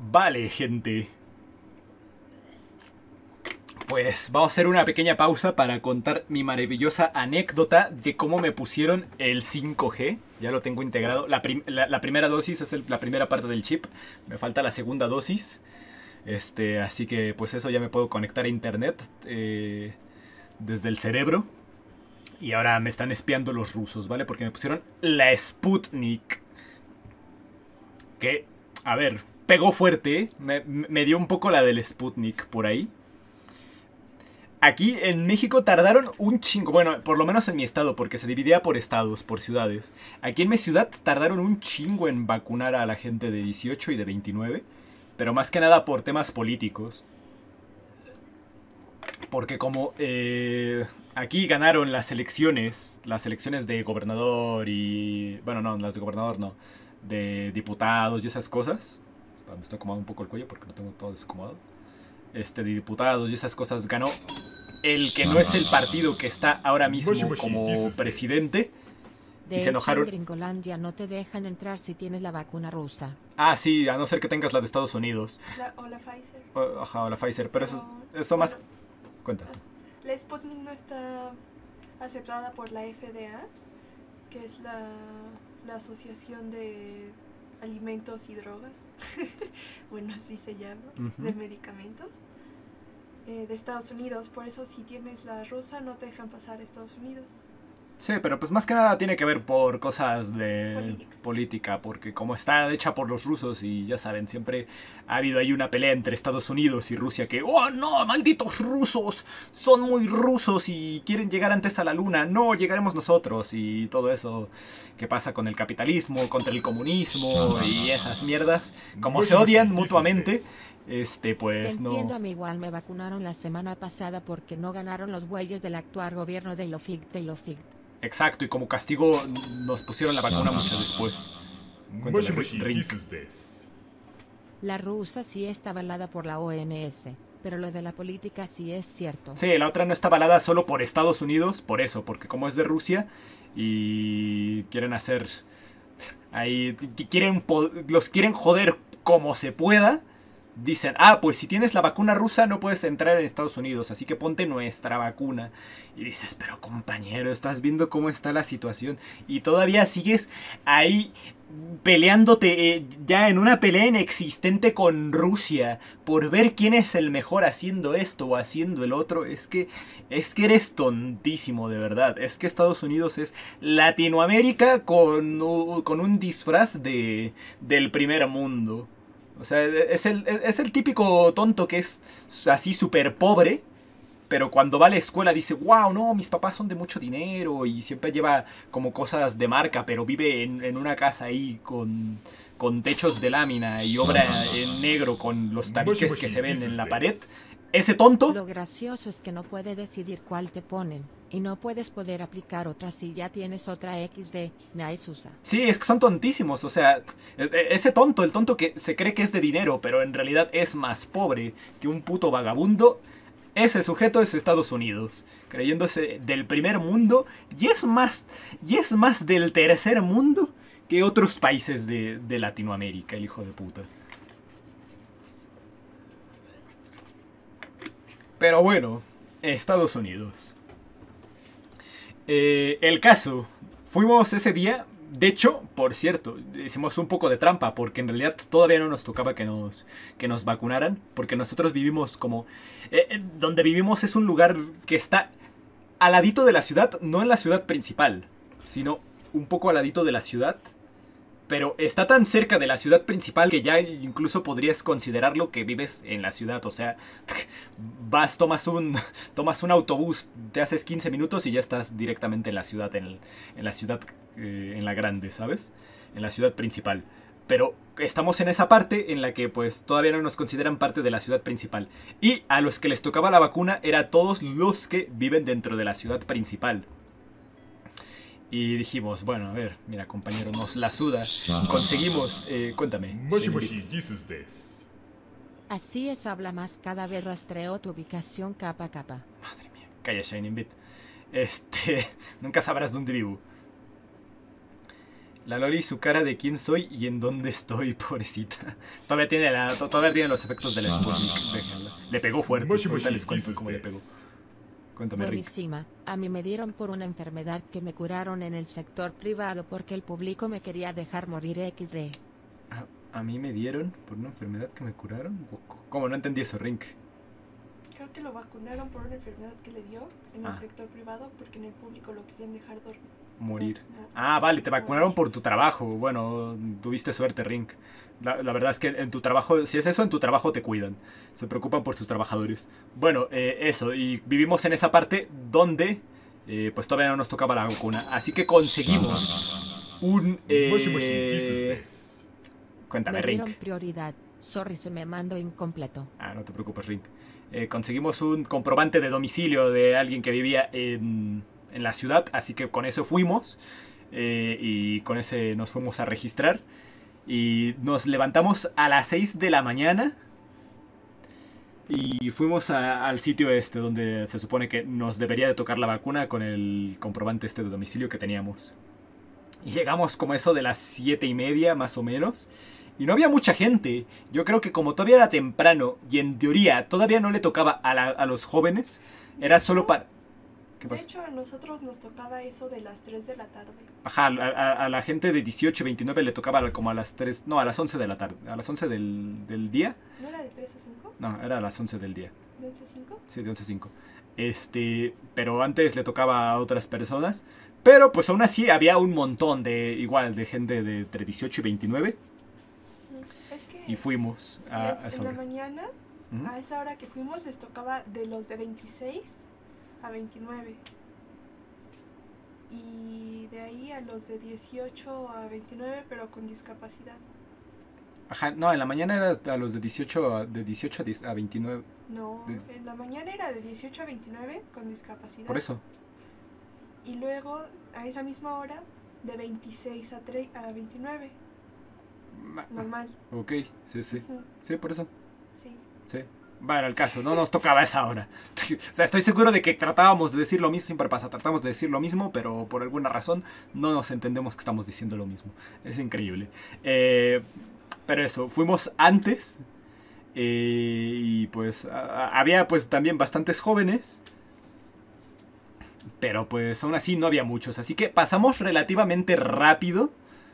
Vale, gente. Pues vamos a hacer una pequeña pausa para contar mi maravillosa anécdota de cómo me pusieron el 5G. Ya lo tengo integrado. La primera dosis es la primera parte del chip. Me falta la segunda dosis. Así que pues eso ya me puedo conectar a internet desde el cerebro. Y ahora me están espiando los rusos, ¿vale? Porque me pusieron la Sputnik. Que, a ver, pegó fuerte. Me dio un poco la del Sputnik por ahí. Aquí en México tardaron un chingo, bueno, por lo menos en mi estado, porque se dividía por estados, por ciudades. Aquí en mi ciudad tardaron un chingo en vacunar a la gente de 18 y de 29, pero más que nada por temas políticos. Porque como aquí ganaron las elecciones de gobernador y... Bueno, no, las de gobernador no, de diputados y esas cosas. Me estoy acomodando un poco el cuello porque no tengo todo desacomodado. De diputados y esas cosas ganó el que no es el partido que está ahora mismo como presidente. De y se enojaron. Hecho, en Gringolandia no te dejan entrar si tienes la vacuna rusa. Ah, sí, a no ser que tengas la de Estados Unidos. O la Pfizer. Ajá, o la Pfizer, pero eso más... Cuenta tú. La Sputnik no está aceptada por la FDA, que es la Asociación de Alimentos y Drogas. Bueno, así se llama, de medicamentos. De Estados Unidos, por eso si tienes la rusa no te dejan pasar a Estados Unidos. Sí, pero pues más que nada tiene que ver por cosas de política, porque como está hecha por los rusos y ya saben, siempre ha habido ahí una pelea entre Estados Unidos y Rusia que, ¡oh no, malditos rusos! Son muy rusos y quieren llegar antes a la luna, no, llegaremos nosotros y todo eso que pasa con el capitalismo, contra el comunismo y esas mierdas, como se odian mutuamente. Pues no. Entiendo, a mí igual me vacunaron la semana pasada porque no ganaron los güeyes del actual gobierno de Lofig. Exacto, y como castigo nos pusieron la vacuna mucho después. La rusa sí está avalada por la OMS, pero lo de la política sí es cierto. Sí, la otra no está avalada solo por Estados Unidos, por eso, porque como es de Rusia y quieren hacer ahí, los quieren joder como se pueda. Dicen, pues si tienes la vacuna rusa no puedes entrar en Estados Unidos, así que ponte nuestra vacuna. Y dices, pero compañero, estás viendo cómo está la situación y todavía sigues ahí peleándote ya en una pelea inexistente con Rusia por ver quién es el mejor haciendo esto o haciendo el otro. Es que eres tontísimo, de verdad. Es que Estados Unidos es Latinoamérica con un disfraz del primer mundo. O sea, es el típico tonto que es así súper pobre, pero cuando va a la escuela dice, wow, no, mis papás son de mucho dinero y siempre lleva como cosas de marca, pero vive en una casa ahí con techos de lámina y obra en negro con los tabiques que se ven en la pared. Ese tonto... Lo gracioso es que no puede decidir cuál te ponen. Y no puedes poder aplicar otra si ya tienes otra XD, nadie usa. Sí, es que son tontísimos, o sea, ese tonto, el tonto que se cree que es de dinero, pero en realidad es más pobre que un puto vagabundo. Ese sujeto es Estados Unidos, creyéndose del primer mundo y es más del tercer mundo que otros países de Latinoamérica, el hijo de puta. Pero bueno, Estados Unidos. El caso, fuimos ese día, de hecho, por cierto, hicimos un poco de trampa porque en realidad todavía no nos tocaba que nos vacunaran, porque nosotros vivimos como... donde vivimos es un lugar que está al ladito de la ciudad, no en la ciudad principal, sino un poco al ladito de la ciudad. Pero está tan cerca de la ciudad principal que ya incluso podrías considerarlo que vives en la ciudad. O sea, tomas un autobús, te haces 15 minutos y ya estás directamente en la ciudad, en la ciudad, en la grande, ¿sabes? En la ciudad principal. Pero estamos en esa parte en la que pues todavía no nos consideran parte de la ciudad principal. Y a los que les tocaba la vacuna era todos los que viven dentro de la ciudad principal. Y dijimos, bueno, a ver, mira compañero, nos la suda. Conseguimos, cuéntame. Así es, habla más, cada vez rastreo tu ubicación capa a capa. Madre mía, calla Shining Bit. Nunca sabrás dónde vivo. La Loli, su cara de quién soy y en dónde estoy, pobrecita. Todavía tiene los efectos del Sputnik. Déjenla. Le pegó fuerte. Ahorita les cuento cómo le pegó. Cuéntame, Rick. Buenísima. A mí me dieron por una enfermedad que me curaron en el sector privado porque el público me quería dejar morir XD. ¿A mí me dieron por una enfermedad que me curaron? ¿Cómo? No entendí eso, Rink. Creo que lo vacunaron por una enfermedad que le dio en Ah. el sector privado porque en el público lo querían dejar Morir. No. Ah, vale, te vacunaron por tu trabajo. Bueno, tuviste suerte, Rink. La verdad es que en tu trabajo, si es eso, en tu trabajo te cuidan. Se preocupan por sus trabajadores. Bueno, eso. Y vivimos en esa parte donde pues todavía no nos tocaba la vacuna. Así que conseguimos un... Cuéntame, Me dieron Rink. prioridad. Sorry, se me mandó incompleto. Ah, no te preocupes, Rink. Conseguimos un comprobante de domicilio de alguien que vivía en la ciudad, así que con eso fuimos y con ese nos fuimos a registrar y nos levantamos a las 6 de la mañana y fuimos al sitio este donde se supone que nos debería de tocar la vacuna con el comprobante este de domicilio que teníamos. Y llegamos como eso de las 7:30 más o menos. Y no había mucha gente. Yo creo que como todavía era temprano y en teoría todavía no le tocaba a los jóvenes, era solo para... ¿Qué De pasa? hecho, a nosotros nos tocaba eso de las 3 de la tarde. Ajá, a la gente de 18 y 29 le tocaba como a las 3... No, a las 11 de la tarde. A las 11 del día. ¿No era de 3 a 5? No, era a las 11 del día. ¿De 11 a 5? Sí, de 11 a 5. Pero antes le tocaba a otras personas. Pero pues aún así había un montón de gente de entre 18 y 29. Es que Y fuimos a esa en la hora. mañana, Ujú. a esa hora que fuimos, les tocaba de los de 26 a 29. Y de ahí a los de 18 a 29, pero con discapacidad. Ajá, no, en la mañana era a los de 18 a 29. No, De- en la mañana era de 18 a 29 con discapacidad. Por eso. Y luego, a esa misma hora, de 26 a 29. Normal. Ok, sí, sí. Ujú, Sí, por eso. sí. Sí. Bueno, el caso, no nos tocaba esa hora. O sea, estoy seguro de que tratábamos de decir lo mismo, siempre pasa, tratamos de decir lo mismo, pero por alguna razón no nos entendemos que estamos diciendo lo mismo. Es increíble. Pero eso, fuimos antes y pues había pues también bastantes jóvenes, pero pues aún así no había muchos, así que pasamos relativamente rápido.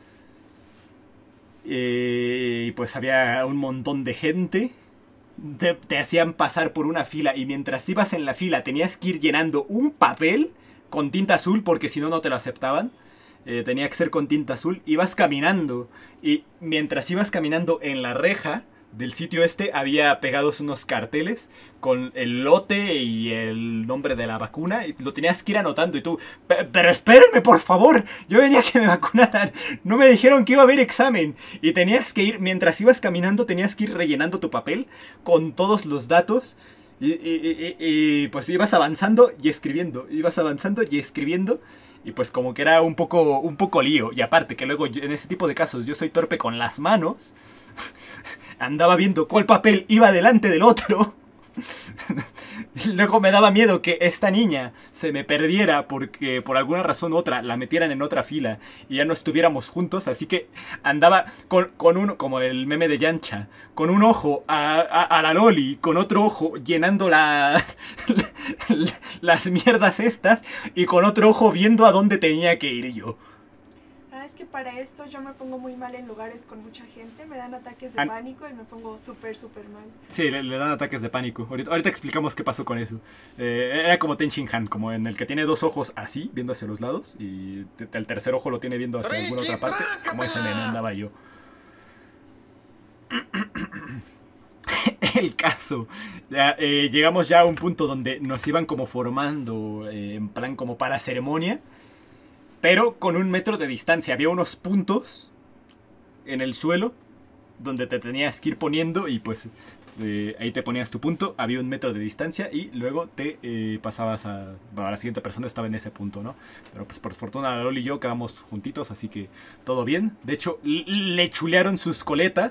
Y pues había un montón de gente. Te hacían pasar por una fila y mientras ibas en la fila tenías que ir llenando un papel con tinta azul porque si no, no te lo aceptaban. Tenía que ser con tinta azul. Ibas caminando y mientras ibas caminando en la reja del sitio este había pegados unos carteles con el lote y el nombre de la vacuna y lo tenías que ir anotando y tú, pero espérenme por favor, yo venía a que me vacunaran, no me dijeron que iba a haber examen y tenías que ir, mientras ibas caminando tenías que ir rellenando tu papel con todos los datos y pues ibas avanzando y escribiendo, y pues como que era un poco lío. Y aparte que luego en ese tipo de casos yo soy torpe con las manos. Andaba viendo cuál papel iba delante del otro. Luego me daba miedo que esta niña se me perdiera porque por alguna razón u otra la metieran en otra fila y ya no estuviéramos juntos. Así que andaba con uno, como el meme de Yancha, con un ojo a la Loli, con otro ojo llenando las mierdas estas y con otro ojo viendo a dónde tenía que ir yo. Es que para esto yo me pongo muy mal en lugares con mucha gente, me dan ataques de pánico y me pongo súper mal. Sí, le dan ataques de pánico. Ahorita explicamos qué pasó con eso. Era como Ten Shin Han, como en el que tiene dos ojos así, viendo hacia los lados, y el tercer ojo lo tiene viendo hacia alguna otra parte. Como ese meme andaba yo. El caso. Llegamos ya a un punto donde nos iban como formando en plan como para ceremonia. Pero con 1 metro de distancia. Había unos puntos en el suelo donde te tenías que ir poniendo y pues ahí te ponías tu punto. Había 1 metro de distancia y luego te pasabas a... Bueno, la siguiente persona estaba en ese punto, ¿no? Pero pues por fortuna la Loli y yo quedamos juntitos, así que todo bien. De hecho, le chulearon sus coletas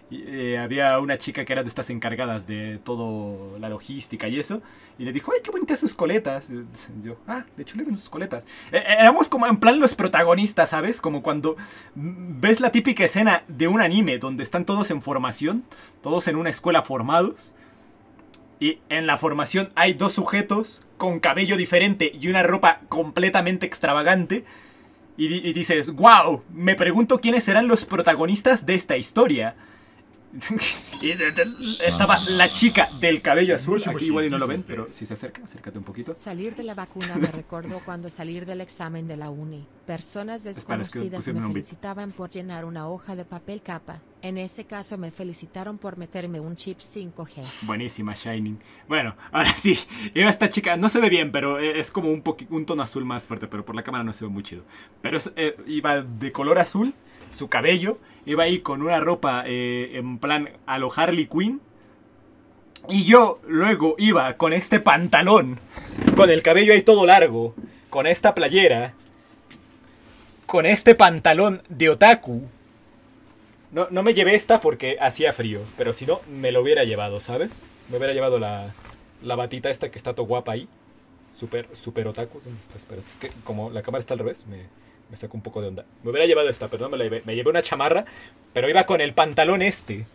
había una chica que era de estas encargadas de todo la logística y eso. Y le dijo, ¡ay, qué bonitas sus coletas! Y yo, de hecho le ven sus coletas. Éramos como en plan los protagonistas, ¿sabes? Como cuando ves la típica escena de un anime donde están todos en formación, todos en una escuela formados. Y en la formación hay dos sujetos con cabello diferente y una ropa completamente extravagante. Y dices, wow, me pregunto quiénes serán los protagonistas de esta historia. Y estaba la chica del cabello azul. Aquí igual y no lo ven, pero si se acerca, acércate un poquito. Salir de la vacuna me recordó cuando salir del examen de la uni. Personas desconocidas me felicitaban por llenar una hoja de papel capa. En ese caso me felicitaron por meterme un chip 5G. Buenísima, Shining. Bueno, ahora sí, iba esta chica, no se ve bien, pero es como un tono azul más fuerte, pero por la cámara no se ve muy chido. Pero iba de color azul, su cabello, iba ahí con una ropa en plan a lo Harley Quinn. Y yo luego iba con este pantalón, con el cabello ahí todo largo, con esta playera, con este pantalón de otaku. No me llevé esta porque hacía frío, pero si no, me lo hubiera llevado, ¿sabes? Me hubiera llevado la batita esta que está todo guapa ahí. Super otaku. ¿Dónde está? Espérate, es que como la cámara está al revés, me saco un poco de onda. Me hubiera llevado esta, pero no me la llevé. Me llevé una chamarra, pero iba con el pantalón este.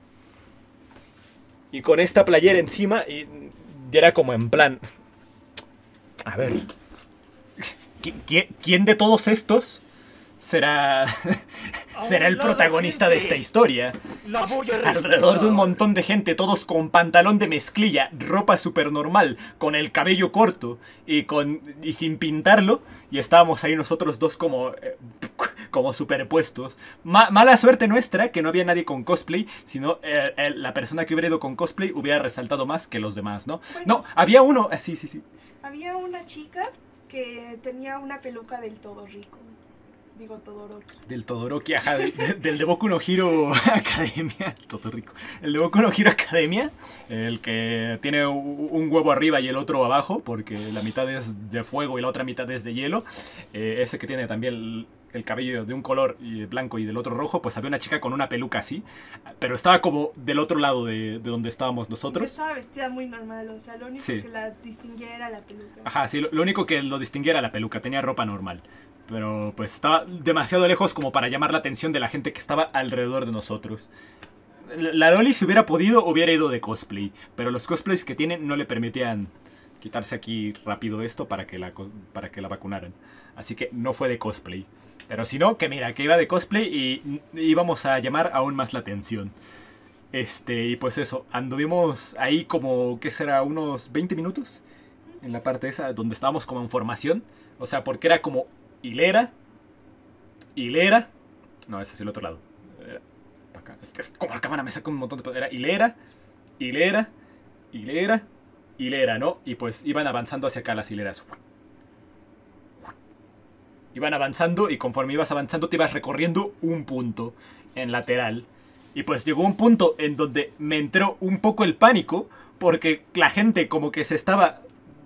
Y con esta playera encima y era como en plan... A ver... ¿Quién de todos estos será el protagonista de esta historia? Alrededor de un montón de gente, todos con pantalón de mezclilla, ropa súper normal, con el cabello corto y sin pintarlo. Y estábamos ahí nosotros dos como superpuestos. Mala suerte nuestra que no había nadie con cosplay, sino la persona que hubiera ido con cosplay hubiera resaltado más que los demás, ¿no? Bueno, no, había uno... sí. Había una chica que tenía una peluca del todo rico. Digo, Todoroki. Del Todoroki, ajá, del de Boku no Hero Academia. Todo rico. El de Boku no Hero Academia, el que tiene un huevo arriba y el otro abajo, porque la mitad es de fuego y la otra mitad es de hielo. Ese que tiene también el cabello de un color blanco y del otro rojo, pues había una chica con una peluca así, pero estaba como del otro lado de donde estábamos nosotros. Estaba vestida muy normal, o sea, lo único Sí. que la distinguía era la peluca. Ajá, sí, lo único que lo distinguía era la peluca, tenía ropa normal. Pero pues estaba demasiado lejos como para llamar la atención de la gente que estaba alrededor de nosotros. La Loli, si hubiera podido, hubiera ido de cosplay. Pero los cosplays que tienen no le permitían quitarse aquí rápido esto para que la vacunaran. Así que no fue de cosplay. Pero si no, que mira, que iba de cosplay y íbamos a llamar aún más la atención. Y pues eso, anduvimos ahí como, ¿qué será? Unos 20 minutos. En la parte esa donde estábamos como en formación. O sea, porque era como... hilera. No, ese es el otro lado. Acá. Es que como la cámara me saca un montón de... Era hilera, ¿no? Y pues iban avanzando hacia acá las hileras. Iban avanzando y conforme ibas avanzando te ibas recorriendo un punto en lateral. Y pues llegó un punto en donde me entró un poco el pánico porque la gente como que se estaba...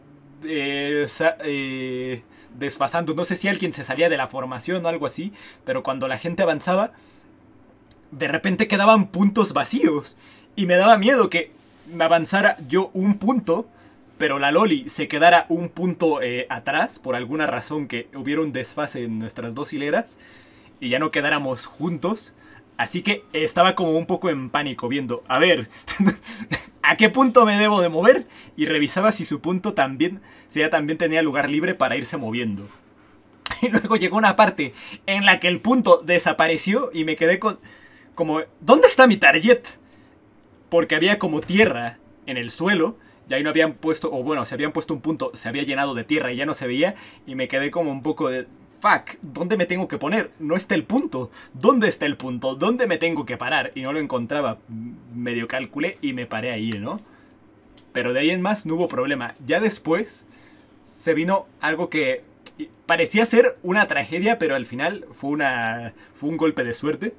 desfasando. No sé si alguien se salía de la formación o algo así, pero cuando la gente avanzaba, de repente quedaban puntos vacíos y me daba miedo que me avanzara yo un punto, pero la Loli se quedara un punto atrás, por alguna razón que hubiera un desfase en nuestras dos hileras y ya no quedáramos juntos. Así que estaba como un poco en pánico viendo, a ver, ¿a qué punto me debo de mover? Y revisaba si su punto también tenía lugar libre para irse moviendo. Y luego llegó una parte en la que el punto desapareció y me quedé como, ¿dónde está mi target? Porque había como tierra en el suelo y ahí no habían puesto, o bueno, se habían puesto un punto, se había llenado de tierra y ya no se veía. Y me quedé como un poco de... Fuck, ¿dónde me tengo que poner? No está el punto. ¿Dónde está el punto? ¿Dónde me tengo que parar? Y no lo encontraba. Medio calculé y me paré ahí, ¿no? Pero de ahí en más no hubo problema. Ya después se vino algo que parecía ser una tragedia, pero al final fue un golpe de suerte.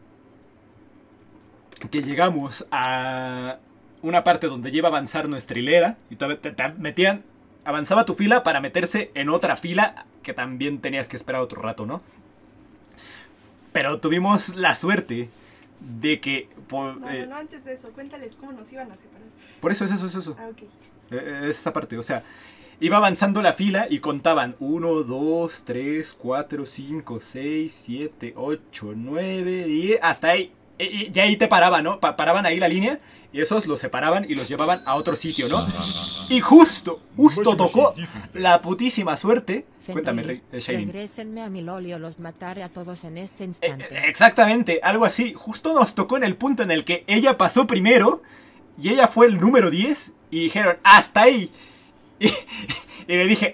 Que llegamos a una parte donde ya iba a avanzar nuestra hilera y te metían... Avanzaba tu fila para meterse en otra fila que también tenías que esperar otro rato, ¿no? Pero tuvimos la suerte de que... no, antes de eso, cuéntales cómo nos iban a separar. Por eso es eso. Ah, ok. Es esa parte, o sea, iba avanzando la fila y contaban 1, 2, 3, 4, 5, 6, 7, 8, 9, 10, hasta ahí. Y ahí te paraban, ¿no? Paraban ahí la línea y esos los separaban y los llevaban a otro sitio, ¿no? Y justo tocó la putísima suerte. Cuéntame, Shining. Regrésenme a mi loli o los mataré a todos en este instante. Exactamente, algo así. Justo nos tocó en el punto en el que ella pasó primero y ella fue el número 10 y dijeron, ¡hasta ahí! Y le dije,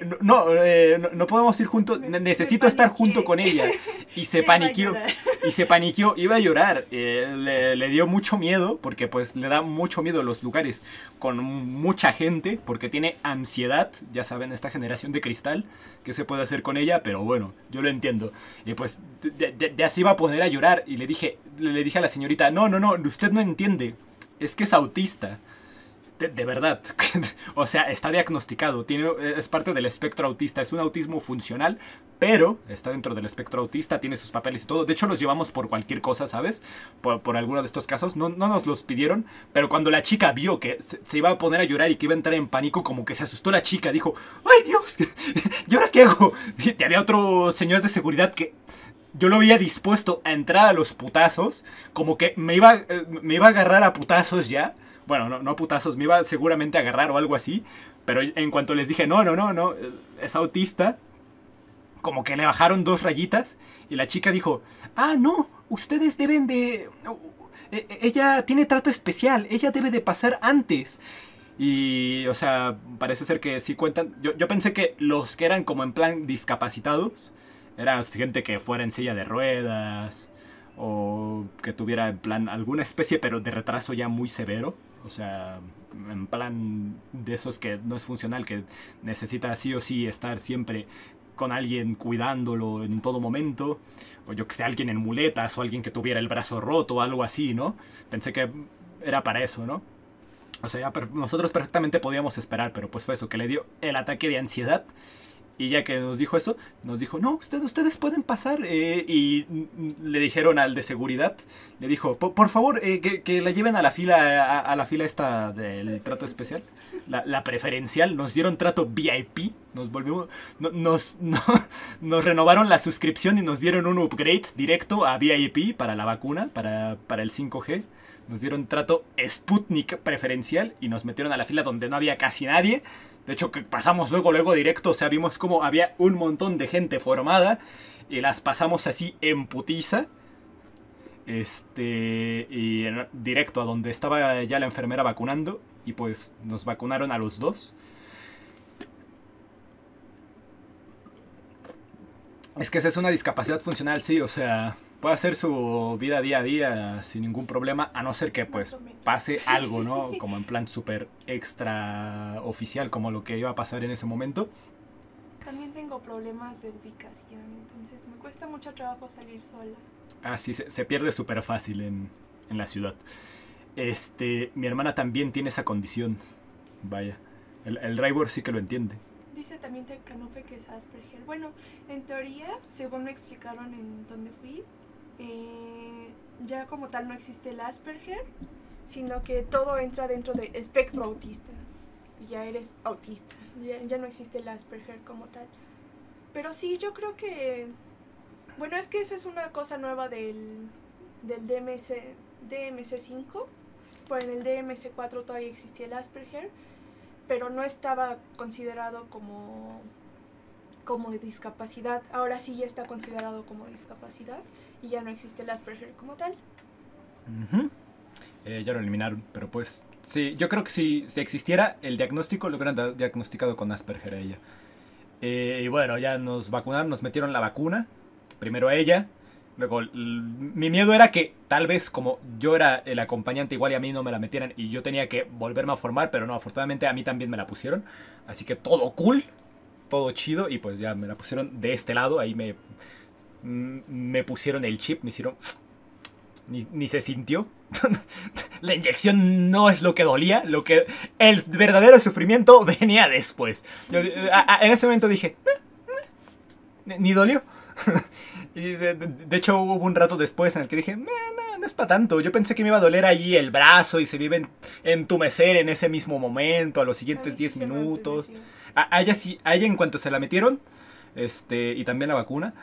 no podemos ir juntos, necesito estar junto con ella. Y se paniqueó, iba a llorar. Le dio mucho miedo, porque pues le da mucho miedo los lugares con mucha gente, porque tiene ansiedad, ya saben, esta generación de cristal, qué se puede hacer con ella, pero bueno, yo lo entiendo. Y pues ya se iba a poner a llorar, y le dije a la señorita, no, usted no entiende, es que es autista. De verdad, o sea, está diagnosticado, es parte del espectro autista, es un autismo funcional, pero está dentro del espectro autista, tiene sus papeles y todo. De hecho, los llevamos por cualquier cosa, ¿sabes? Por alguno de estos casos, no nos los pidieron, pero cuando la chica vio que se iba a poner a llorar y que iba a entrar en pánico, como que se asustó la chica, dijo, ¡ay Dios! ¿Y ahora qué hago? Y había otro señor de seguridad que... Yo lo veía dispuesto a entrar a los putazos, como que me iba a agarrar a putazos ya. Bueno, no putazos, me iba seguramente a agarrar o algo así. Pero en cuanto les dije, no, es autista, como que le bajaron 2 rayitas. Y la chica dijo, no, ustedes deben de... Ella tiene trato especial, ella debe de pasar antes. Y, o sea, parece ser que sí cuentan. Yo pensé que los que eran como en plan discapacitados eran gente que fuera en silla de ruedas o que tuviera en plan alguna especie pero de retraso ya muy severo. O sea, en plan de esos que no es funcional, que necesita sí o sí estar siempre con alguien cuidándolo en todo momento. O yo que sé, alguien en muletas o alguien que tuviera el brazo roto o algo así, ¿no? Pensé que era para eso, ¿no? O sea, nosotros perfectamente podíamos esperar, pero pues fue eso, que le dio el ataque de ansiedad. Y ya que nos dijo eso, nos dijo, no, ustedes pueden pasar. Y le dijeron al de seguridad, le dijo, por favor, que la lleven a la fila esta del trato especial. La preferencial. Nos dieron trato VIP. Nos renovaron la suscripción y nos dieron un upgrade directo a VIP para la vacuna, para el 5G. Nos dieron trato Sputnik preferencial y nos metieron a la fila donde no había casi nadie. De hecho, que pasamos luego directo, o sea, vimos como había un montón de gente formada y las pasamos así en putiza. Y directo a donde estaba ya la enfermera vacunando y pues nos vacunaron a los 2. Es que esa es una discapacidad funcional, sí, o sea, puede hacer su vida día a día sin ningún problema, a no ser que pues pase algo, ¿no? Como en plan súper extra oficial, como lo que iba a pasar en ese momento. También tengo problemas de ubicación, entonces me cuesta mucho trabajo salir sola. Ah, sí, se pierde súper fácil en la ciudad. Mi hermana también tiene esa condición. Vaya, el driver sí que lo entiende. Dice también Tecanope que es Asperger. Bueno, en teoría, según me explicaron en donde fui, ya como tal no existe el Asperger, sino que todo entra dentro del espectro autista. Y ya eres autista. Ya no existe el Asperger como tal. Pero sí, yo creo que... Bueno, es que eso es una cosa nueva del DMC5. Pues en el DMC4 todavía existía el Asperger, pero no estaba considerado como discapacidad. Ahora sí ya está considerado como discapacidad y ya no existe el Asperger como tal. Ya lo eliminaron, pero pues sí, yo creo que si existiera el diagnóstico, lo hubieran diagnosticado con Asperger a ella. Y bueno, ya nos vacunaron, nos metieron la vacuna, primero a ella. Luego, mi miedo era que tal vez como yo era el acompañante igual y a mí no me la metieran y yo tenía que volverme a formar, pero no, afortunadamente a mí también me la pusieron. Así que todo cool, todo chido y pues ya me la pusieron de este lado, ahí me pusieron el chip, me hicieron... Ni se sintió. La inyección no es lo que dolía, el verdadero sufrimiento venía después. Yo, en ese momento dije, ni dolió. Y de hecho hubo un rato después en el que dije, no es para tanto. Yo pensé que me iba a doler allí el brazo y se me iba a entumecer en ese mismo momento, a los siguientes 10 minutos. A ella en cuanto se la metieron, y también la vacuna,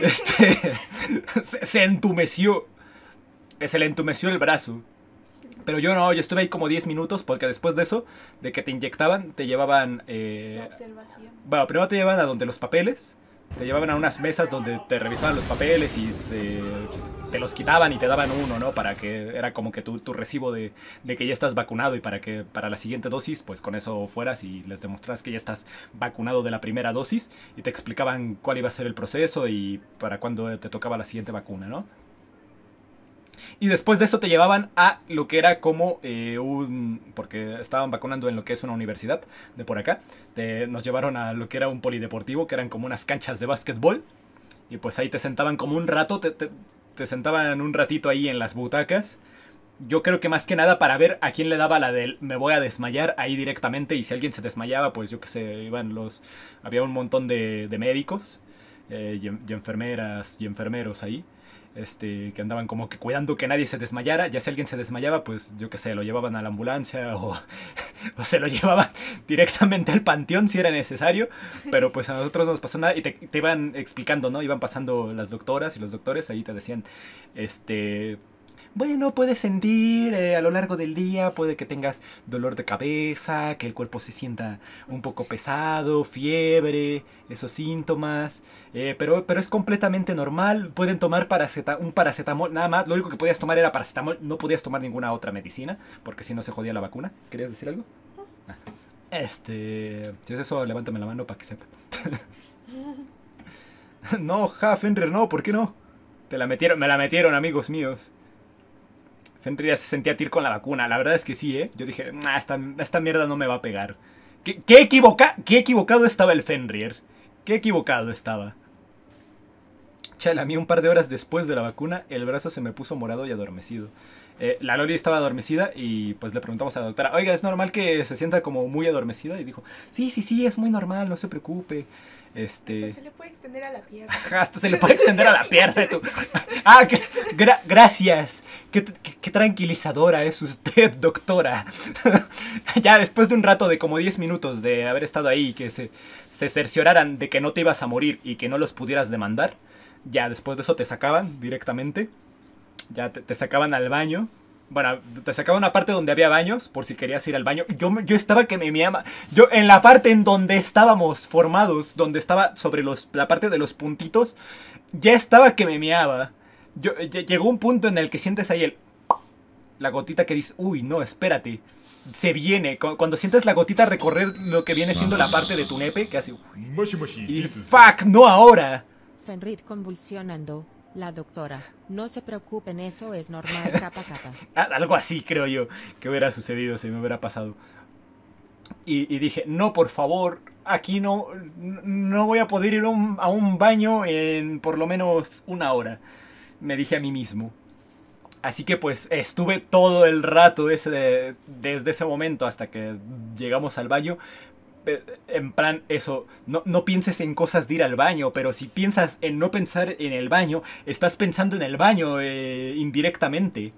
se entumeció. Se le entumeció el brazo. Pero yo no, yo estuve ahí como 10 minutos porque después de eso, de que te inyectaban, te llevaban... observación. Bueno, primero te llevaban a donde los papeles, te llevaban a unas mesas donde te revisaban los papeles y te los quitaban y te daban uno, ¿no? Para que era como que tu recibo de que ya estás vacunado y para que para la siguiente dosis, pues con eso fueras y les demostras que ya estás vacunado de la primera dosis y te explicaban cuál iba a ser el proceso y para cuándo te tocaba la siguiente vacuna, ¿no? Y después de eso te llevaban a lo que era como porque estaban vacunando en lo que es una universidad de por acá. Nos llevaron a lo que era un polideportivo, que eran como unas canchas de básquetbol. Y pues ahí te sentaban como un rato, te sentaban un ratito ahí en las butacas. Yo creo que más que nada para ver a quién le daba la del me voy a desmayar ahí directamente. Y si alguien se desmayaba, pues yo qué sé, había un montón de médicos y enfermeras y enfermeros ahí. Que andaban como que cuidando que nadie se desmayara. Ya si alguien se desmayaba, pues yo qué sé, lo llevaban a la ambulancia o se lo llevaban directamente al panteón si era necesario. Pero pues a nosotros no nos pasó nada y te iban explicando, ¿no? Iban pasando las doctoras y los doctores, ahí te decían, bueno, puedes sentir a lo largo del día, puede que tengas dolor de cabeza, que el cuerpo se sienta un poco pesado, fiebre, esos síntomas, pero es completamente normal. Pueden tomar un paracetamol, nada más. Lo único que podías tomar era paracetamol, no podías tomar ninguna otra medicina, porque si no se jodía la vacuna. ¿Querías decir algo? Si es eso, levántame la mano para que sepa. No, Fenrir, no, ¿por qué no? Me la metieron, amigos míos. Fenrir ya se sentía tir con la vacuna. La verdad es que sí, ¿eh? Yo dije, esta mierda no me va a pegar. ¿Qué equivocado estaba el Fenrir? ¿Qué equivocado estaba? Chale, a mí un par de horas después de la vacuna, el brazo se me puso morado y adormecido. La Loli estaba adormecida y pues le preguntamos a la doctora, oiga, ¿es normal que se sienta como muy adormecida? Y dijo, sí, es muy normal, no se preocupe. Hasta se le puede extender a la pierna. Hasta se le puede extender a la pierna. Gracias. Qué tranquilizadora es usted, doctora. Ya después de un rato de como 10 minutos de haber estado ahí y que se cercioraran de que no te ibas a morir y que no los pudieras demandar, ya después de eso te sacaban directamente. Ya te sacaban al baño. Bueno, te sacaban una parte donde había baños, por si querías ir al baño. Yo estaba que me meaba. Yo en la parte en donde estábamos formados, donde estaba sobre la parte de los puntitos, ya estaba que me meaba. Llegó un punto en el que sientes ahí la gotita que dice, uy, no, espérate. Se viene. Cuando sientes la gotita recorrer lo que viene siendo la parte de tu nepe, que hace, y fuck, no ahora. Fenrir convulsionando. La doctora, no se preocupen, eso es normal, capa. Algo así creo yo que hubiera sucedido si me hubiera pasado. Y dije, no, por favor, aquí no voy a poder ir a un baño en por lo menos una hora. Me dije a mí mismo. Así que pues estuve todo el rato desde ese momento hasta que llegamos al baño. En plan, eso, no pienses en cosas de ir al baño, pero si piensas en no pensar en el baño, estás pensando en el baño indirectamente.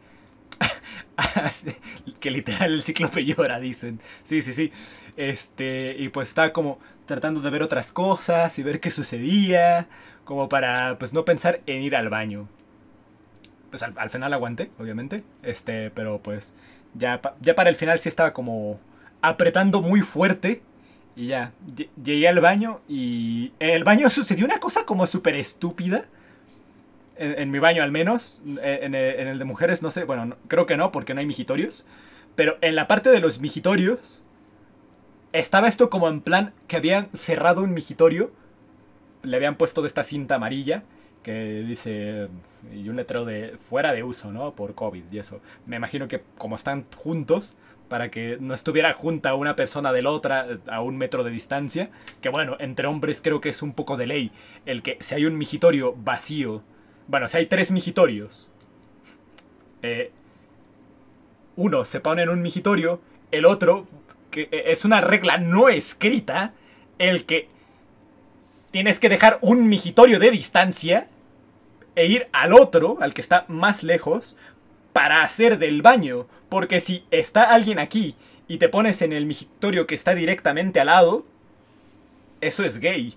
Que literal el cíclope llora, dicen. Sí. Y pues estaba como tratando de ver otras cosas y ver qué sucedía, como para pues no pensar en ir al baño. Pues al final aguanté, obviamente. Pero pues ya para el final sí estaba como apretando muy fuerte. Y ya, llegué al baño y en el baño sucedió una cosa como súper estúpida. En mi baño al menos. En el de mujeres no sé, bueno, creo que no porque no hay mijitorios. Pero en la parte de los mijitorios estaba esto como en plan que habían cerrado un mijitorio. Le habían puesto de esta cinta amarilla que dice, y un letrero de fuera de uso, ¿no? Por COVID y eso. Me imagino que como están juntos, para que no estuviera junta una persona de la otra a 1 metro de distancia. Que bueno, entre hombres creo que es un poco de ley. El que si hay un migitorio vacío... Bueno, si hay 3 migitorios. Uno se pone en un migitorio. El otro, que es una regla no escrita, el que tienes que dejar un migitorio de distancia e ir al otro, al que está más lejos, para hacer del baño. Porque si está alguien aquí y te pones en el migitorio que está directamente al lado, eso es gay.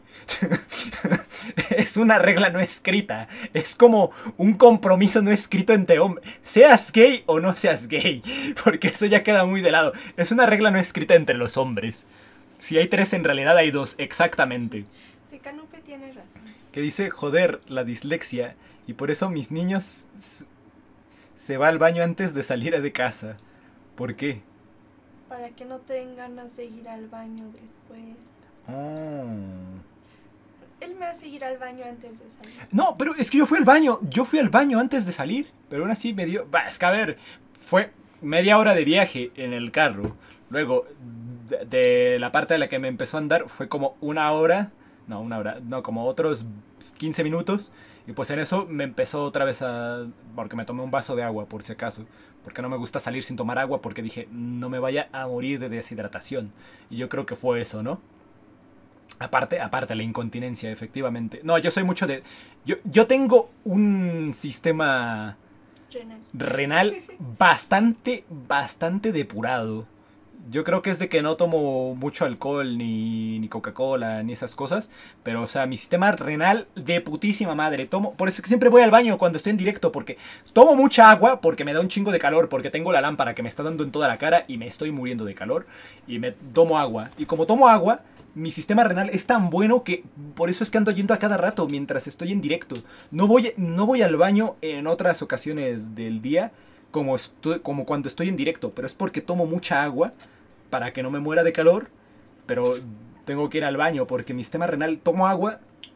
Es una regla no escrita. Es como un compromiso no escrito entre hombres. Seas gay o no seas gay. Porque eso ya queda muy de lado. Es una regla no escrita entre los hombres. Si hay 3, en realidad hay 2, exactamente. Tecanupe tiene razón. Que dice, joder, la dislexia. Y por eso mis niños se va al baño antes de salir de casa. ¿Por qué? Para que no tengan ganas de ir al baño después. Oh. Él me hace ir al baño antes de salir. No, pero es que yo fui al baño. Yo fui al baño antes de salir. Pero aún así me dio... Bah, es que a ver, fue media hora de viaje en el carro. Luego, de la parte de la que me empezó a andar, fue como una hora. No, como otros 15 minutos. Y pues en eso me empezó otra vez a... Porque me tomé un vaso de agua, por si acaso. Porque no me gusta salir sin tomar agua, porque dije, no me vaya a morir de deshidratación. Y yo creo que fue eso, ¿no? Aparte, la incontinencia, efectivamente. No, yo soy mucho de... Yo tengo un sistema renal bastante depurado. Yo creo que es de que no tomo mucho alcohol, ni Coca-Cola, ni esas cosas. Pero, o sea, mi sistema renal de putísima madre. Por eso es que siempre voy al baño cuando estoy en directo. Porque tomo mucha agua, porque me da un chingo de calor. Porque tengo la lámpara que me está dando en toda la cara y me estoy muriendo de calor. Y me tomo agua. Y como tomo agua, mi sistema renal es tan bueno que por eso es que ando yendo a cada rato mientras estoy en directo. No voy al baño en otras ocasiones del día como cuando estoy en directo. Pero es porque tomo mucha agua para que no me muera de calor. Pero tengo que ir al baño porque mi sistema renal... Tomo agua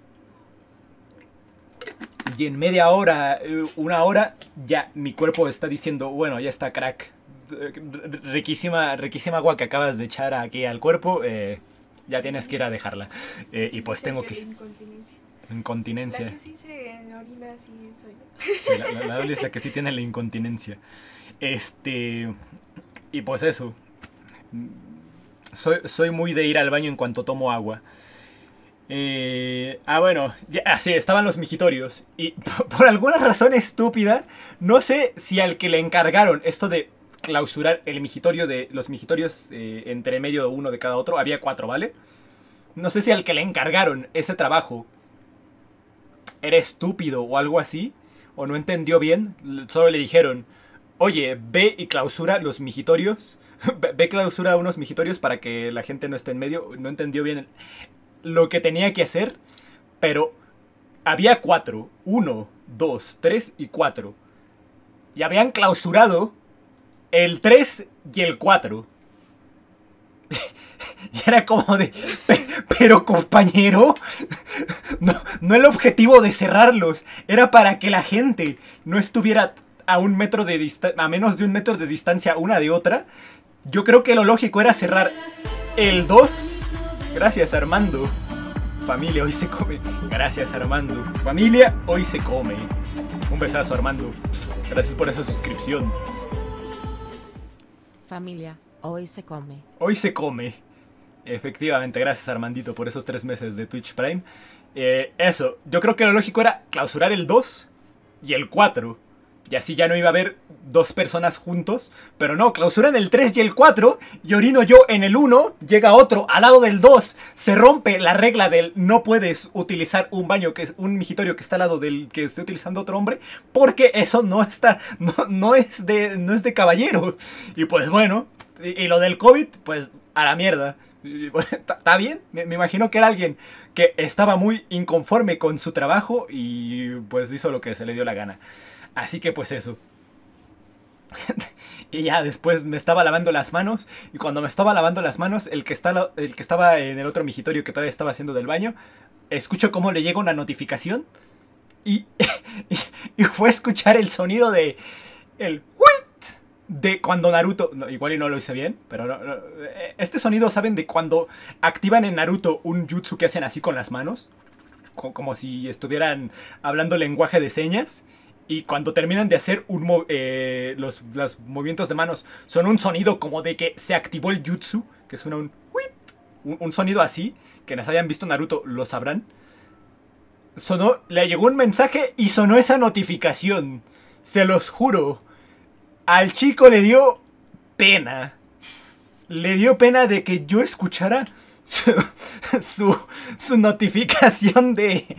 y en media hora, una hora, ya mi cuerpo está diciendo, bueno, ya está crack. Riquísima agua que acabas de echar aquí al cuerpo. Ya tienes que ir a dejarla. Y pues tengo que... Incontinencia. La que sí se orina, sí soy yo. Sí, la Dolly es la que sí tiene la incontinencia. Y pues eso. Soy muy de ir al baño en cuanto tomo agua. Bueno, sí, estaban los migitorios. Y por alguna razón estúpida, no sé si al que le encargaron esto de clausurar el migitorio de los migitorios entre medio de uno de cada otro. Había 4, ¿vale? No sé si al que le encargaron ese trabajo era estúpido o algo así, o no entendió bien. Solo le dijeron, oye, ve y clausura los migitorios. Ve clausura unos migitorios para que la gente no esté en medio. No entendió bien lo que tenía que hacer, pero había 4. 1, 2, 3 y 4. Y habían clausurado el 3 y el 4. Y era como de... Pero compañero, no el objetivo de cerrarlos. Era para que la gente no estuviera a menos de 1 metro de distancia una de otra. Yo creo que lo lógico era cerrar el 2. Gracias, Armando. Familia, hoy se come. Gracias, Armando. Familia, hoy se come. Un besazo, Armando. Gracias por esa suscripción. Familia, hoy se come. Hoy se come. Efectivamente, gracias, Armandito, por esos 3 meses de Twitch Prime. Eso, yo creo que lo lógico era clausurar el 2 y el 4. Y así ya no iba a haber 2 personas juntos. Pero no, clausuran el 3 y el 4. Y orino yo en el 1. Llega otro al lado del 2. Se rompe la regla del no puedes utilizar un baño, que es un migitorio que está al lado del que esté utilizando otro hombre. Porque eso no está. No es de caballeros. Y pues bueno. Y lo del COVID, pues a la mierda. ¿Está bien? Me imagino que era alguien que estaba muy inconforme con su trabajo. Y pues hizo lo que se le dio la gana. Así que pues eso. Y ya después me estaba lavando las manos. Y cuando me estaba lavando las manos, el que estaba en el otro migitorio que todavía estaba haciendo del baño, escucho cómo le llega una notificación. Y fue a escuchar el sonido de... El... De cuando Naruto... No, igual y no lo hice bien, pero no, este sonido, ¿saben? De cuando activan en Naruto un jutsu que hacen así con las manos. Como si estuvieran hablando lenguaje de señas. Y cuando terminan de hacer los movimientos de manos, son un sonido como de que se activó el jutsu, que suena un sonido así, que nos hayan visto Naruto lo sabrán. le llegó un mensaje y sonó esa notificación. Se los juro. Al chico le dio pena. Le dio pena de que yo escuchara su notificación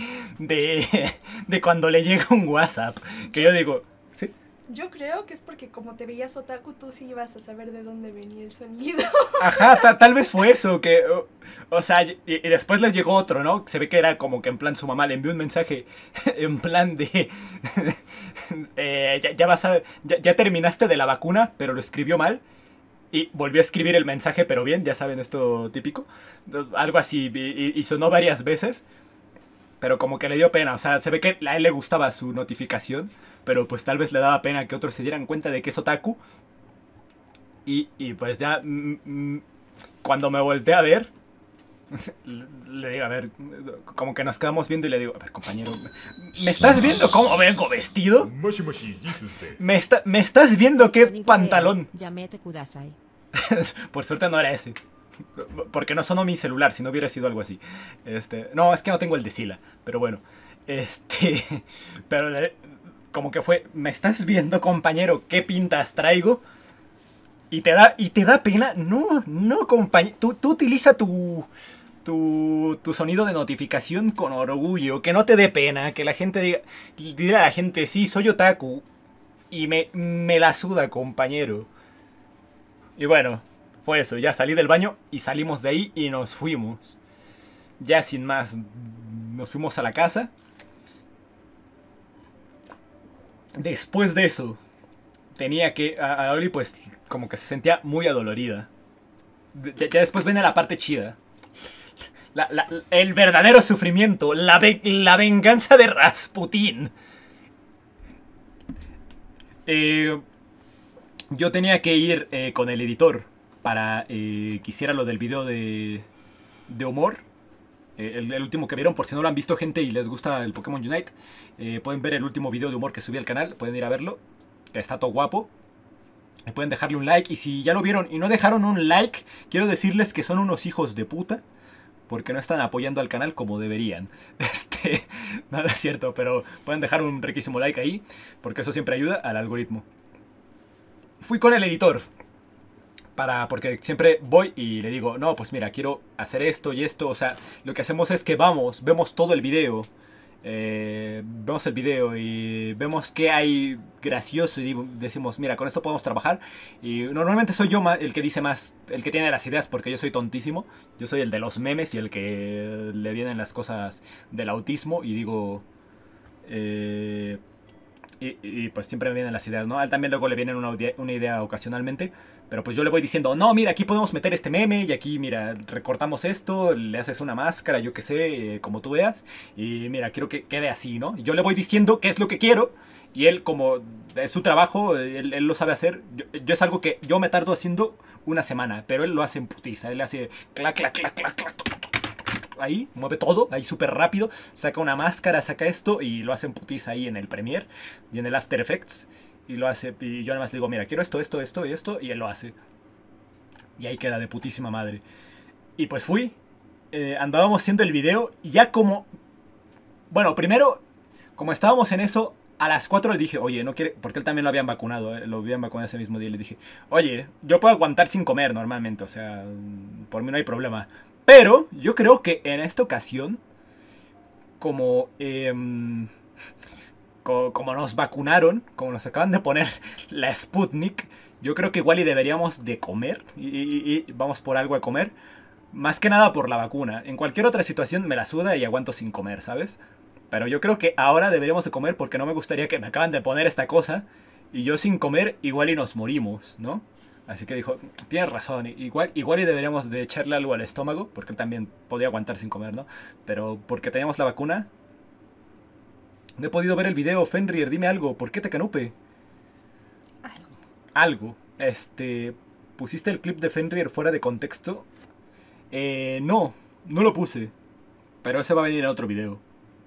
de cuando le llega un WhatsApp. Que yo digo, ¿sí? Yo creo que es porque como te veías otaku, tú sí ibas a saber de dónde venía el sonido. Ajá, tal vez fue eso, que... O sea, y después les llegó otro, ¿no? Se ve que era como que en plan su mamá le envió un mensaje en plan de... ya terminaste de la vacuna, pero lo escribió mal. Y volvió a escribir el mensaje, pero bien, ya saben, esto típico. Algo así, y sonó varias veces. Pero como que le dio pena, o sea, se ve que a él le gustaba su notificación. Pero pues tal vez le daba pena que otros se dieran cuenta de que es otaku. Y pues ya, cuando me volteé a ver, le digo, a ver, como que nos quedamos viendo y le digo, a ver, compañero, ¿me estás viendo cómo vengo vestido? ¿Me estás viendo qué pantalón? Por suerte no era ese. Porque no sonó mi celular, si no hubiera sido algo así. No, es que no tengo el de Sila, pero bueno. Pero como que fue, ¿me estás viendo, compañero, qué pintas traigo? ¿Y te da pena? No, compañero. Tú utiliza tu sonido de notificación con orgullo. Que no te dé pena. Que la gente diga a la gente, sí, soy otaku. Y me la suda, compañero. Y bueno, fue eso. Ya salí del baño y salimos de ahí y nos fuimos. Ya sin más, nos fuimos a la casa. Después de eso, tenía que... A Oli pues como que se sentía muy adolorida. Ya después viene la parte chida. El verdadero sufrimiento. La venganza de Rasputín. Yo tenía que ir con el editor para que hiciera lo del video de humor. El último que vieron, por si no lo han visto, gente, y les gusta el Pokémon Unite, pueden ver el último video de humor que subí al canal. Pueden ir a verlo, que está todo guapo. Pueden dejarle un like. Y si ya lo vieron y no dejaron un like, quiero decirles que son unos hijos de puta, porque no están apoyando al canal como deberían. Nada es cierto, pero pueden dejar un riquísimo like ahí, porque eso siempre ayuda al algoritmo. Fui con el editor, porque siempre voy y le digo, no, pues mira, quiero hacer esto y esto. O sea, lo que hacemos es que vemos todo el video. Vemos el video y vemos qué hay gracioso y decimos, mira, con esto podemos trabajar. Y normalmente soy yo el que dice más, el que tiene las ideas, porque yo soy tontísimo. Yo soy el de los memes y el que le vienen las cosas del autismo y digo... Y pues siempre me vienen las ideas, ¿no? A él también luego le vienen una idea ocasionalmente. Pero pues yo le voy diciendo, no, mira, aquí podemos meter este meme. Y aquí, mira, recortamos esto. Le haces una máscara, yo qué sé, como tú veas. Y mira, quiero que quede así, ¿no? Y yo le voy diciendo qué es lo que quiero. Y él, como es su trabajo, él lo sabe hacer. Yo es algo que yo me tardo haciendo una semana. Pero él lo hace en putiza. Él hace clac, clac, clac, clac, clac. Ahí, mueve todo, ahí súper rápido. Saca una máscara, saca esto y lo hace en putiza ahí en el Premiere y en el After Effects. Y lo hace, y yo además le digo, mira, quiero esto, esto, esto y esto. Y él lo hace. Y ahí queda de putísima madre. Y pues fui, andábamos haciendo el video y ya como... Bueno, primero, como estábamos en eso, a las 4 le dije, oye, no quiere... Porque él también lo habían vacunado, lo habían vacunado ese mismo día. Le dije, oye, yo puedo aguantar sin comer normalmente, o sea, por mí no hay problema. Pero yo creo que en esta ocasión, como nos vacunaron, como nos acaban de poner la Sputnik, yo creo que igual y deberíamos de comer, y vamos por algo a comer, más que nada por la vacuna. En cualquier otra situación me la suda y aguanto sin comer, ¿sabes? Pero yo creo que ahora deberíamos de comer porque no me gustaría que me acaban de poner esta cosa y yo sin comer igual y nos morimos, ¿no? Así que dijo, tienes razón, igual y deberíamos de echarle algo al estómago, porque él también podía aguantar sin comer, ¿no? Pero porque teníamos la vacuna. No he podido ver el video, Fenrir, dime algo, ¿por qué te canupe? Algo. ¿Pusiste el clip de Fenrir fuera de contexto? No lo puse. Pero ese va a venir en otro video.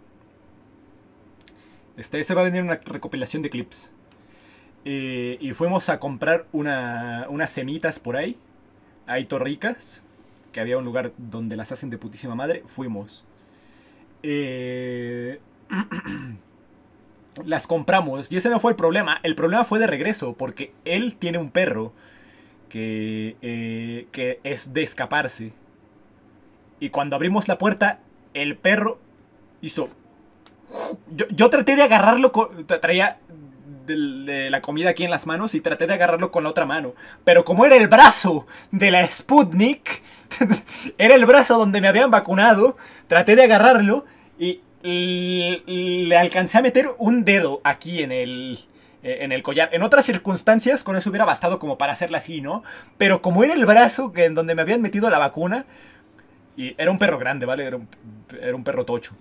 Ese va a venir en una recopilación de clips. Y fuimos a comprar unas semitas por ahí. Ahí torricas. Que había un lugar donde las hacen de putísima madre. Fuimos. las compramos. Y ese no fue el problema. El problema fue de regreso. Porque él tiene un perro que es de escaparse. Y cuando abrimos la puerta, el perro hizo... Yo traté de agarrarlo, traía de la comida aquí en las manos y traté de agarrarlo con la otra mano. Pero como era el brazo de la Sputnik, era el brazo donde me habían vacunado, traté de agarrarlo y le alcancé a meter un dedo aquí en el collar. En otras circunstancias con eso hubiera bastado como para hacerla así, ¿no? Pero como era el brazo en donde me habían metido la vacuna, y era un perro grande, ¿vale? Era un perro tocho.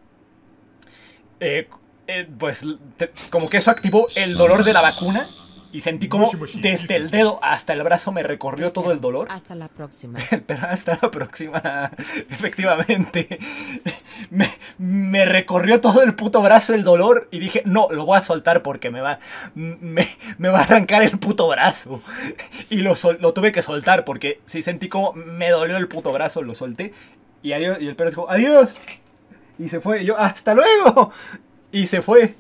Pues como que eso activó el dolor de la vacuna y sentí como desde el dedo hasta el brazo me recorrió todo el dolor. Hasta la próxima. Pero hasta la próxima, efectivamente. Me recorrió todo el puto brazo el dolor y dije, no, lo voy a soltar porque me va a arrancar el puto brazo. Y lo tuve que soltar porque sí sentí como me dolió el puto brazo, lo solté. Y el perro dijo, adiós. Y se fue. Y yo, hasta luego. Y se fue.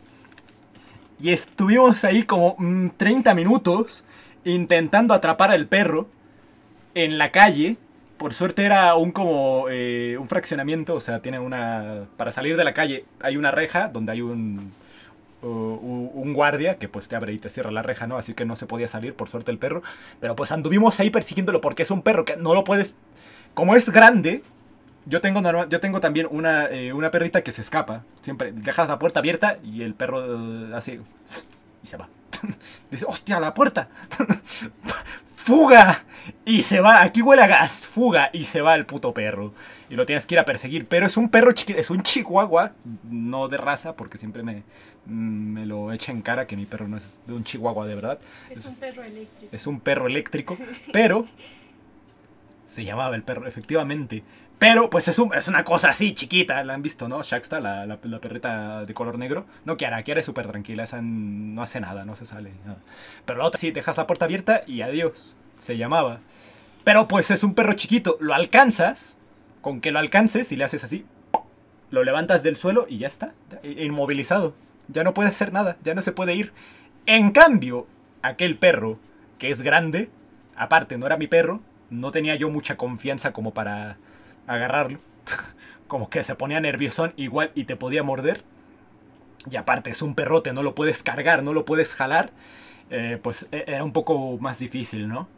Y estuvimos ahí como 30 minutos intentando atrapar al perro en la calle. Por suerte era un fraccionamiento. O sea, tiene una... Para salir de la calle hay una reja donde hay un guardia que pues te abre y te cierra la reja, ¿no? Así que no se podía salir, por suerte, el perro. Pero pues anduvimos ahí persiguiéndolo porque es un perro que no lo puedes... Como es grande... Yo tengo también una perrita que se escapa. Siempre dejas la puerta abierta y el perro hace... Y se va. Dice, ¡hostia, la puerta! ¡Fuga! Y se va. Aquí huele a gas. Fuga. Y se va el puto perro. Y lo tienes que ir a perseguir. Pero es un perro chiquito. Es un chihuahua. No de raza, porque siempre me lo echa en cara que mi perro no es de un chihuahua de verdad. Es un perro eléctrico. Es un perro eléctrico. Pero... Se llamaba el perro, efectivamente. Pero, pues es una cosa así, chiquita. La han visto, ¿no? Shaksta, la perrita de color negro. No, Kiara es súper tranquila. Esa no hace nada, no se sale. Nada. Pero la otra sí, dejas la puerta abierta y adiós. Se llamaba. Pero, pues es un perro chiquito. Lo alcanzas. Con que lo alcances y le haces así. Lo levantas del suelo y ya está. Inmovilizado. Ya no puede hacer nada. Ya no se puede ir. En cambio, aquel perro, que es grande. Aparte, no era mi perro. No tenía yo mucha confianza como para agarrarlo. Como que se ponía nerviosón igual y te podía morder. Y aparte es un perrote, no lo puedes cargar, no lo puedes jalar. Pues era un poco más difícil, ¿no?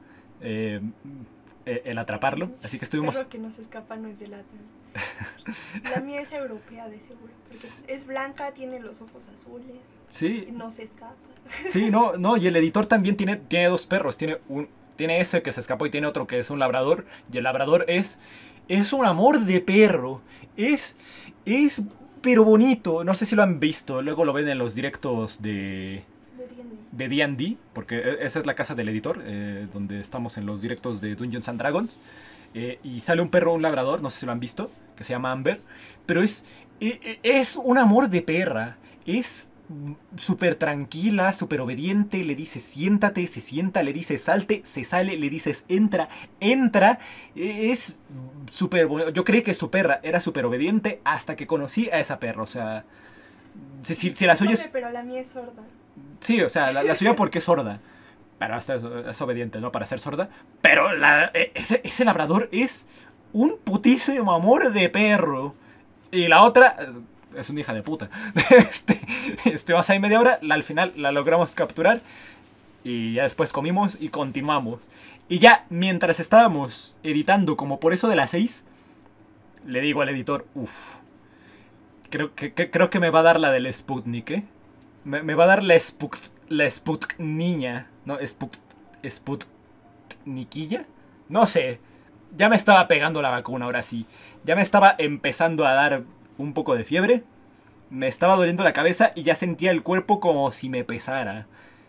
El atraparlo. Así que estuvimos... El perro que no se escapa no es de lata. La mía es europea, de seguro. Es blanca, tiene los ojos azules. Sí. Y no se escapa. Sí, no. Y el editor también tiene dos perros. Tiene ese que se escapó y tiene otro que es un labrador. Y el labrador es un amor de perro. Es pero bonito. No sé si lo han visto. Luego lo ven en los directos de D&D. Porque esa es la casa del editor. Donde estamos en los directos de Dungeons and Dragons. Y sale un perro, un labrador. No sé si lo han visto. Que se llama Amber. Pero es un amor de perra. Es... súper tranquila, súper obediente. Le dices siéntate, se sienta. Le dices salte, se sale. Le dices entra. Es súper bonito. Yo creí que su perra era súper obediente hasta que conocí a esa perra. O sea, si la suya es... Pero la mía es sorda. Sí, o sea, la suya porque es sorda. Pero hasta es obediente, ¿no? Para ser sorda. Pero ese labrador es un putísimo amor de perro. Y la otra... es una hija de puta. Estuvimos ahí media hora. Al final la logramos capturar. Y ya después comimos y continuamos. Y ya mientras estábamos editando, como por eso de las 6, le digo al editor, creo que me va a dar la del Sputnik, ¿eh? Me va a dar la Sputniña. ¿No? ¿Sputnikilla? No sé. Ya me estaba pegando la vacuna, ahora sí. Ya me estaba empezando a dar un poco de fiebre. Me estaba doliendo la cabeza y ya sentía el cuerpo como si me pesara.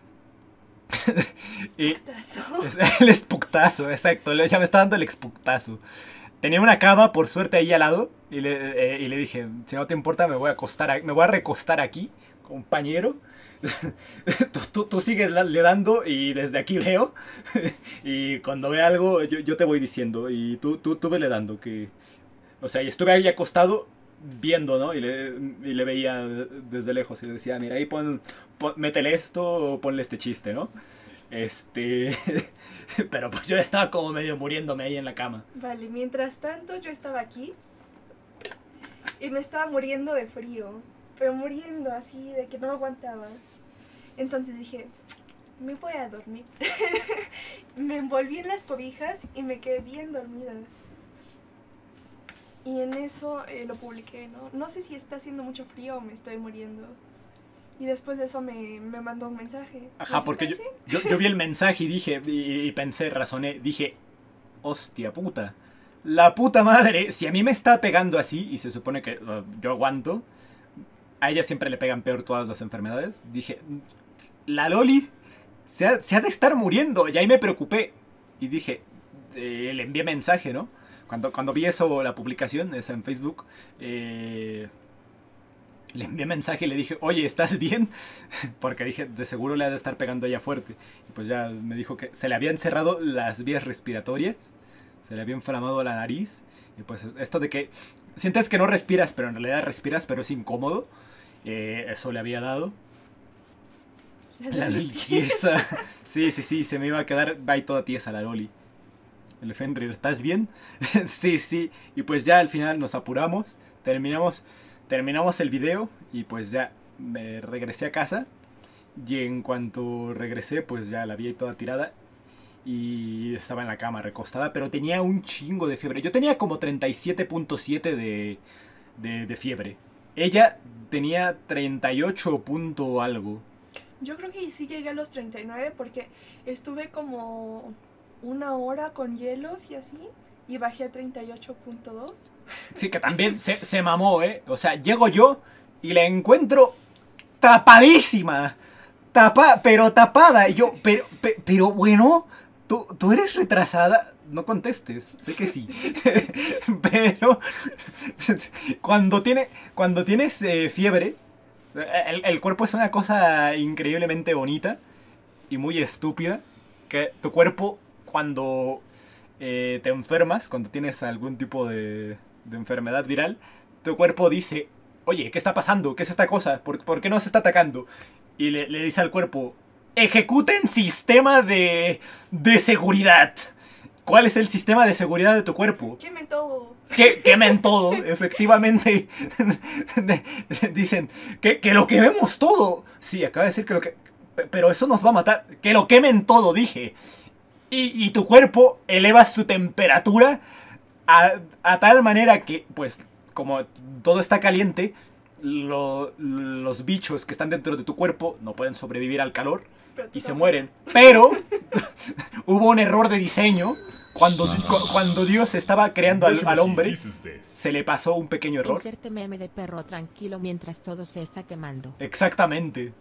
El espuctazo, exacto. Ya me estaba dando el espuctazo. Tenía una cama, por suerte, ahí al lado. Y le dije, si no te importa, me voy a recostar aquí, compañero. Tú sigues le dando y desde aquí veo. Y cuando vea algo, yo te voy diciendo. Y tú vele dando. O sea, y estuve ahí acostado viendo, ¿no? Y le veía desde lejos y le decía, mira, ahí métele esto o ponle este chiste, ¿no? Pero pues yo estaba como medio muriéndome ahí en la cama. Vale, mientras tanto yo estaba aquí y me estaba muriendo de frío, pero muriendo así, de que no aguantaba. Entonces dije, me voy a dormir. Me envolví en las cobijas y me quedé bien dormida. Y en eso lo publiqué, ¿no? No sé si está haciendo mucho frío o me estoy muriendo. Y después de eso me mandó un mensaje. Ajá, porque yo vi el mensaje y dije, y pensé, razoné, dije, hostia puta. La puta madre, si a mí me está pegando así, y se supone que yo aguanto, a ella siempre le pegan peor todas las enfermedades. Dije, la Loli se ha de estar muriendo. Y ahí me preocupé. Y dije, le envié mensaje, ¿no? Cuando vi eso, la publicación, esa en Facebook, le envié mensaje y le dije, oye, ¿estás bien? Porque dije, de seguro le ha de estar pegando ella fuerte. Y pues ya me dijo que se le habían cerrado las vías respiratorias, se le había inflamado la nariz. Y pues esto de que sientes que no respiras, pero en realidad respiras, pero es incómodo. Eso le había dado. La Loli tiesa. Sí, se me iba a quedar ahí toda tiesa la Loli. El Fenrir, ¿estás bien? Sí. Y pues ya al final nos apuramos. Terminamos el video. Y pues ya me regresé a casa. Y en cuanto regresé, pues ya la vi ahí toda tirada. Y estaba en la cama recostada. Pero tenía un chingo de fiebre. Yo tenía como 37.7 de fiebre. Ella tenía 38 punto algo. Yo creo que sí llegué a los 39 porque estuve como 1 hora con hielos y así, y bajé a 38.2. Sí, que también se mamó, ¿eh? O sea, llego yo y la encuentro tapadísima. Pero tapada. Y yo, pero bueno, tú eres retrasada. No contestes, sé que sí. Pero cuando tienes fiebre, el cuerpo es una cosa increíblemente bonita y muy estúpida. Que tu cuerpo, cuando te enfermas, cuando tienes algún tipo de enfermedad viral, tu cuerpo dice, oye, ¿qué está pasando? ¿Qué es esta cosa? ¿Por qué nos está atacando? Y le dice al cuerpo, ejecuten sistema de seguridad. ¿Cuál es el sistema de seguridad de tu cuerpo? Quemen todo. Quemen todo, efectivamente. Dicen que lo quememos todo. Sí, acaba de decir que lo que... Pero eso nos va a matar. Que lo quemen todo, dije. Y tu cuerpo eleva su temperatura a tal manera que, pues, como todo está caliente, los bichos que están dentro de tu cuerpo no pueden sobrevivir al calor y se mueren. Pero hubo un error de diseño. Cuando Dios estaba creando al hombre, se le pasó un pequeño error. Inserte meme de perro tranquilo mientras todo se está quemando. Exactamente.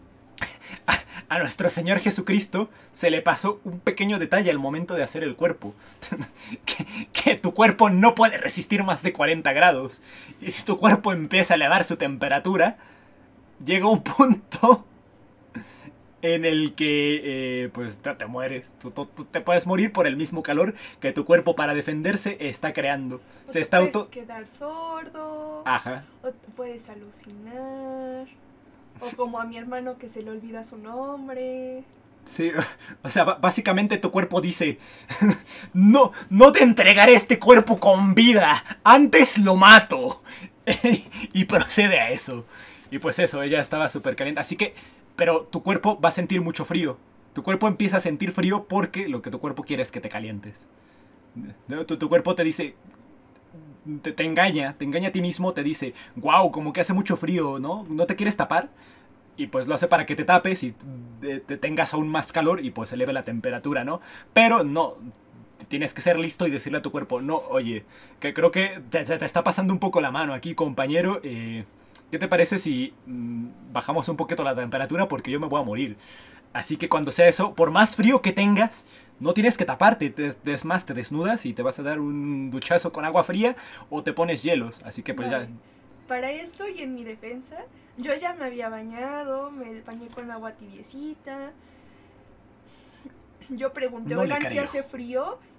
A nuestro Señor Jesucristo se le pasó un pequeño detalle al momento de hacer el cuerpo. que tu cuerpo no puede resistir más de 40 grados. Y si tu cuerpo empieza a elevar su temperatura, llega un punto en el que pues te mueres. Tú te puedes morir por el mismo calor que tu cuerpo para defenderse está creando. Se está puedes quedar sordo. Ajá. O puedes alucinar. O como a mi hermano que se le olvida su nombre. Sí, o sea, básicamente tu cuerpo dice, no te entregaré este cuerpo con vida, antes lo mato. Y procede a eso. Y pues eso, ella estaba súper caliente. Así que, pero tu cuerpo va a sentir mucho frío. Tu cuerpo empieza a sentir frío porque lo que tu cuerpo quiere es que te calientes. Tu cuerpo te dice... Te engaña a ti mismo, te dice, wow, como que hace mucho frío, ¿no? ¿No te quieres tapar? Y pues lo hace para que te tapes y te tengas aún más calor y pues eleve la temperatura, ¿no? Pero no, tienes que ser listo y decirle a tu cuerpo, no, oye, que creo que te está pasando un poco la mano aquí, compañero. ¿Qué te parece si bajamos un poquito la temperatura? Porque yo me voy a morir. Así que cuando sea eso, por más frío que tengas, no tienes que taparte, es más, te desnudas y te vas a dar un duchazo con agua fría o te pones hielos, así que pues vale. ya... Para esto y en mi defensa, yo ya me había bañado, me bañé con agua tibiecita. Yo pregunté, no oigan, si hace frío,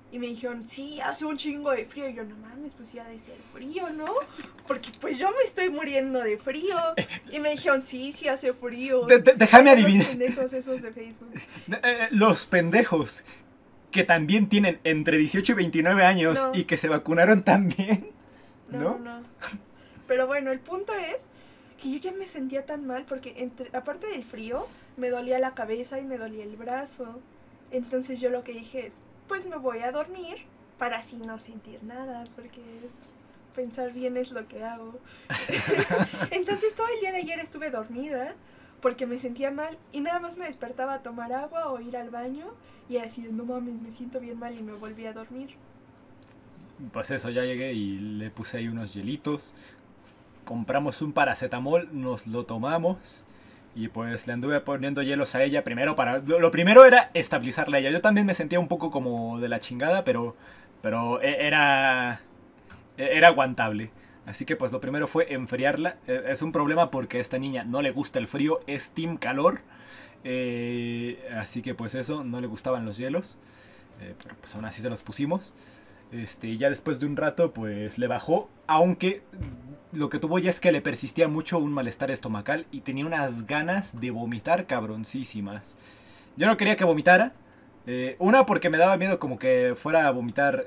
Y me dijeron, sí, hace un chingo de frío. Y yo, no mames, pues ya de ser frío, ¿no? Porque pues yo me estoy muriendo de frío. Y me dijeron, sí, sí hace frío. Déjame adivinar. Los pendejos esos de Facebook. Los pendejos que también tienen entre 18 y 29 años y que se vacunaron también. ¿No? No. Pero bueno, el punto es que yo ya me sentía tan mal porque aparte del frío, me dolía la cabeza y me dolía el brazo. Entonces yo lo que dije es, pues me voy a dormir para así no sentir nada, porque pensar bien es lo que hago. Entonces todo el día de ayer estuve dormida porque me sentía mal y nada más me despertaba a tomar agua o ir al baño y así, no mames, me siento bien mal y me volví a dormir. Pues eso, ya llegué y le puse ahí unos hielitos, compramos un paracetamol, nos lo tomamos. Y pues le anduve poniendo hielos a ella primero para... Lo primero era estabilizarla a ella. Yo también me sentía un poco como de la chingada, pero era aguantable. Así que pues lo primero fue enfriarla. Es un problema porque a esta niña no le gusta el frío, es team calor. Así que pues eso, no le gustaban los hielos. Pero pues aún así se los pusimos. Y ya después de un rato pues le bajó, aunque lo que tuvo ya es que le persistía mucho un malestar estomacal y tenía unas ganas de vomitar cabroncísimas. Yo no quería que vomitara, una porque me daba miedo como que fuera a vomitar,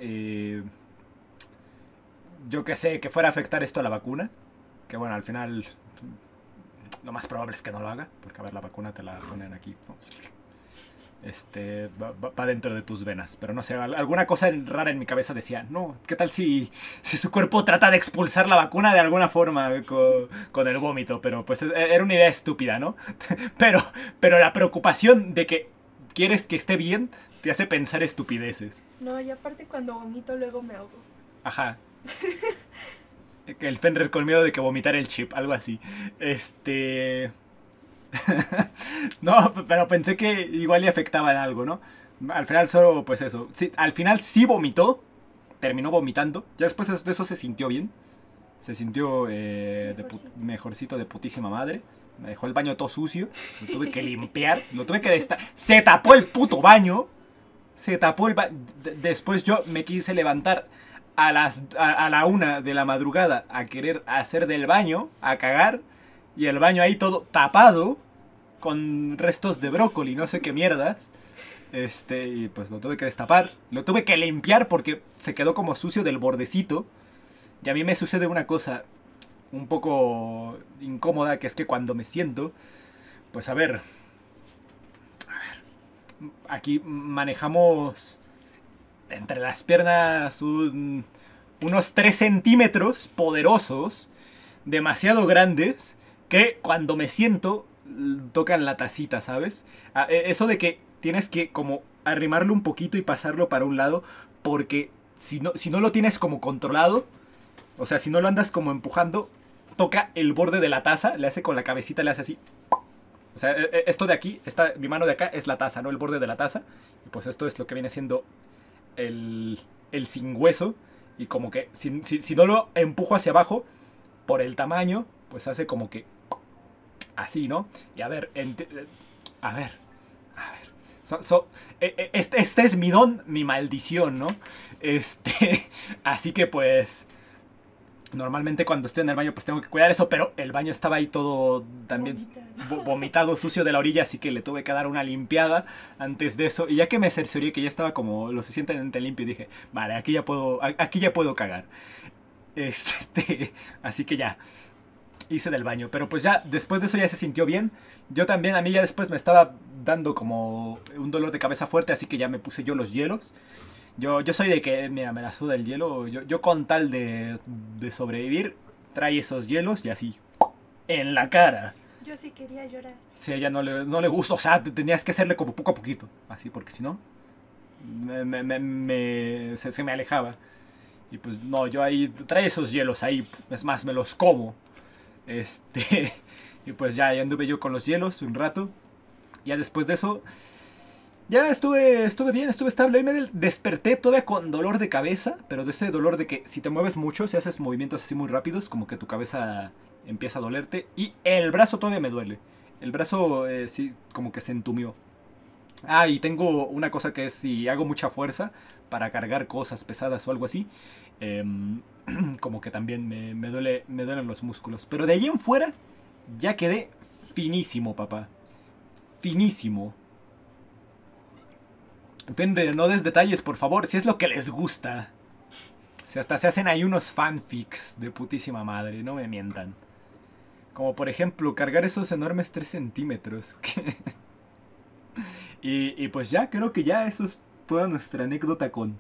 yo qué sé, que fuera a afectar esto a la vacuna, que bueno, al final lo más probable es que no lo haga, porque a ver, la vacuna te la ponen aquí, ¿no? Va dentro de tus venas. Pero no sé, alguna cosa rara en mi cabeza decía, no, ¿qué tal si su cuerpo trata de expulsar la vacuna de alguna forma con el vómito? Pero pues era una idea estúpida, ¿no? pero la preocupación de que quieres que esté bien te hace pensar estupideces. No, y aparte cuando vomito luego me ahogo. Ajá. El Fenrir con miedo de que vomitara el chip, algo así. No, pero pensé que igual le afectaba en algo, ¿no? Al final solo, pues eso. Sí, al final sí vomitó. Terminó vomitando. Ya después de eso se sintió bien. Se sintió mejorcito de putísima madre. Me dejó el baño todo sucio. Lo tuve que limpiar. Lo tuve que se tapó el puto baño. Se tapó el baño. Después yo me quise levantar a la 1 de la madrugada a querer hacer del baño, a cagar. Y el baño ahí todo tapado, con restos de brócoli, no sé qué mierdas. Y pues lo tuve que destapar. Lo tuve que limpiar porque se quedó como sucio del bordecito. Y a mí me sucede una cosa un poco incómoda, que es que cuando me siento, pues a ver, aquí manejamos entre las piernas unos 3 centímetros poderosos, demasiado grandes, que cuando me siento tocan la tacita, ¿sabes? Eso de que tienes que como arrimarlo un poquito y pasarlo para un lado, porque si no lo tienes como controlado, o sea, si no lo andas como empujando, toca el borde de la taza, le hace con la cabecita, le hace así. O sea, esto de aquí, mi mano de acá es la taza, ¿no? El borde de la taza. Y pues esto es lo que viene siendo el sin hueso. Y como que si no lo empujo hacia abajo, por el tamaño, pues hace como que así, ¿no? Y a ver, este es mi don, mi maldición, ¿no? Así que pues normalmente cuando estoy en el baño pues tengo que cuidar eso, pero el baño estaba ahí todo también vomitado, sucio de la orilla, así que le tuve que dar una limpiada antes de eso. Y ya que me cercioré que ya estaba como lo suficientemente limpio, dije, vale, aquí ya puedo cagar. Así que ya hice del baño, pero pues ya después de eso ya se sintió bien. Yo también, a mí ya después me estaba dando como un dolor de cabeza fuerte, así que ya me puse yo los hielos. Yo soy de que, mira, me la suda el hielo. Yo con tal de sobrevivir, trae esos hielos y así, en la cara. Yo sí quería llorar. Sí, a ella no le gusta, o sea, tenías que hacerle como poco a poquito, así, porque si no, se me alejaba. Y pues no, yo ahí, trae esos hielos ahí, es más, me los como. Y pues ya anduve yo con los hielos un rato. Ya después de eso, ya estuve bien, estuve estable. Ahí me desperté todavía con dolor de cabeza, pero de ese dolor de que si te mueves mucho, si haces movimientos así muy rápidos, como que tu cabeza empieza a dolerte. Y el brazo todavía me duele. El brazo sí, como que se entumió. Ah, y tengo una cosa que es si hago mucha fuerza para cargar cosas pesadas o algo así, como que también me duelen los músculos. Pero de ahí en fuera ya quedé finísimo, papá. Finísimo. Depende, no des detalles, por favor, si es lo que les gusta. Si hasta se hacen ahí unos fanfics de putísima madre, no me mientan. Como por ejemplo, cargar esos enormes 3 centímetros. Y pues ya, creo que ya eso es toda nuestra anécdota con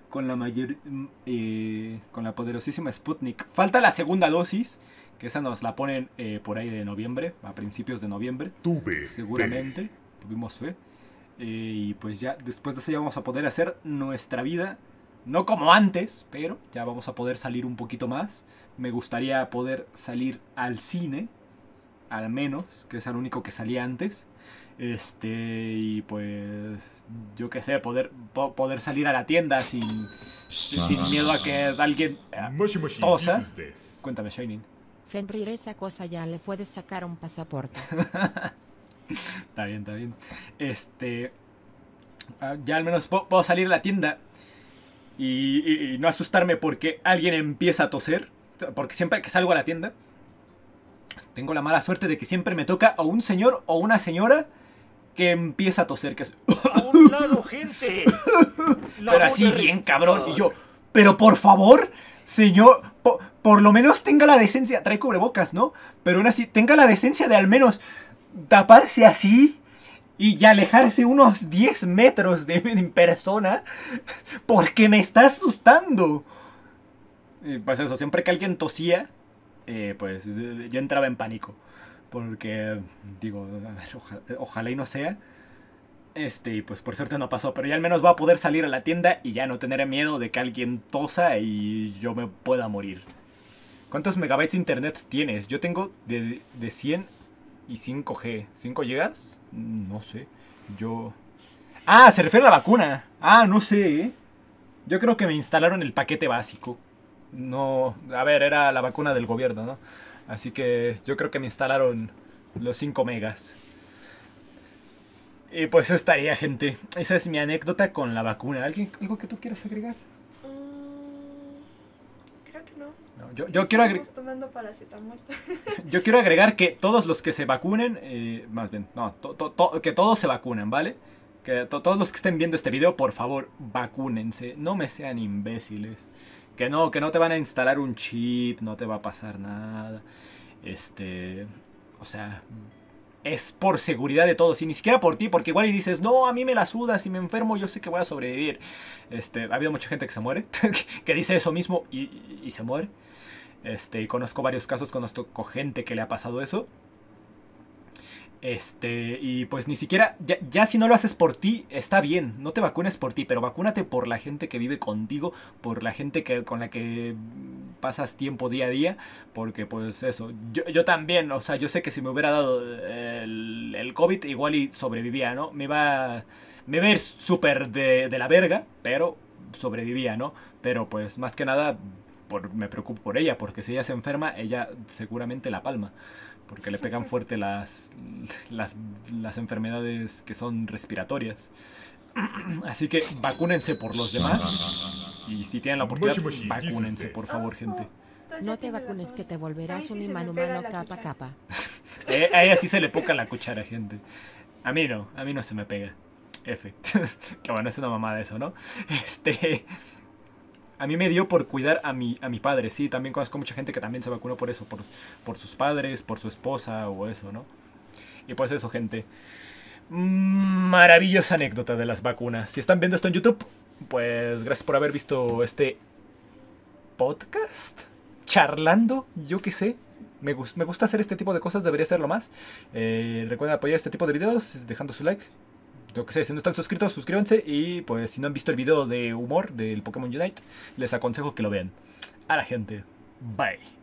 la poderosísima Sputnik. Falta la segunda dosis, que esa nos la ponen por ahí de noviembre, a principios de noviembre. Seguramente, tuvimos fe. Y pues ya, después de eso ya vamos a poder hacer nuestra vida. No como antes, pero ya vamos a poder salir un poquito más. Me gustaría poder salir al cine, al menos, que es el único que salía antes. Y pues, yo qué sé, poder salir a la tienda sin miedo a que alguien tosa. Cuéntame, Shining. Fenrir, esa cosa ya le puedes sacar un pasaporte. Está bien, está bien. Ya al menos puedo salir a la tienda y no asustarme porque alguien empieza a toser. Porque siempre que salgo a la tienda tengo la mala suerte de que siempre me toca o un señor o una señora que empieza a toser, que es... ¡A un lado, gente! Pero así bien cabrón. Y yo, pero por favor, señor, por lo menos tenga la decencia. Trae cubrebocas, ¿no? Pero aún así, tenga la decencia de al menos taparse así y alejarse unos 10 metros de mi persona, porque me está asustando. Pues eso, siempre que alguien tosía, pues yo entraba en pánico. Porque, digo, a ver, ojalá y no sea. Y pues por suerte no pasó. Pero ya al menos va a poder salir a la tienda y ya no tener miedo de que alguien tosa y yo me pueda morir. ¿Cuántos megabytes de internet tienes? Yo tengo de 100 y 5G. ¿5 gigas? No sé. Ah, se refiere a la vacuna. Ah, no sé, ¿eh? Yo creo que me instalaron el paquete básico. No, a ver, era la vacuna del gobierno, ¿no? Así que yo creo que me instalaron los 5 megas. Y pues eso estaría, gente. Esa es mi anécdota con la vacuna. ¿Algo que tú quieras agregar? Creo que no. Yo quiero agregar... tomando paracetamol. Yo quiero agregar que todos los que se vacunen, más bien, no, que todos se vacunen, ¿vale? Que todos los que estén viendo este video, por favor, vacúnense. No me sean imbéciles. Que no te van a instalar un chip, no te va a pasar nada. O sea, es por seguridad de todos y ni siquiera por ti, porque igual y dices, no, a mí me la suda, si me enfermo yo sé que voy a sobrevivir. Ha habido mucha gente que se muere, que dice eso mismo y se muere. Y conozco varios casos, conozco gente que le ha pasado eso. Y pues ni siquiera, ya si no lo haces por ti, está bien, no te vacunes por ti, pero vacúnate por la gente que vive contigo, por la gente con la que pasas tiempo día a día, porque pues eso, yo también, o sea, yo sé que si me hubiera dado el COVID, igual y sobrevivía, ¿no? Me iba a ir súper de la verga, pero sobrevivía, ¿no? Pero pues más que nada, me preocupo por ella, porque si ella se enferma, ella seguramente la palma. Porque le pegan fuerte las enfermedades que son respiratorias. Así que vacúnense por los demás. Y si tienen la oportunidad, vacúnense, por favor, gente. No te vacunes que te volverás un inhumano capa capa. A ella sí se le poca la cuchara, gente. A mí no se me pega. F. Que bueno, es una mamada eso, ¿no? A mí me dio por cuidar a mi padre, sí, también conozco mucha gente que también se vacunó por eso, por sus padres, por su esposa o eso, ¿no? Y pues eso, gente. Maravillosa anécdota de las vacunas. Si están viendo esto en YouTube, pues gracias por haber visto este podcast. Charlando, yo qué sé. Me gusta hacer este tipo de cosas, debería hacerlo más. Recuerden apoyar este tipo de videos dejando su like. Yo que sé, si no están suscritos, suscríbanse. Y pues si no han visto el video de humor del Pokémon Unite, les aconsejo que lo vean. A la gente, bye.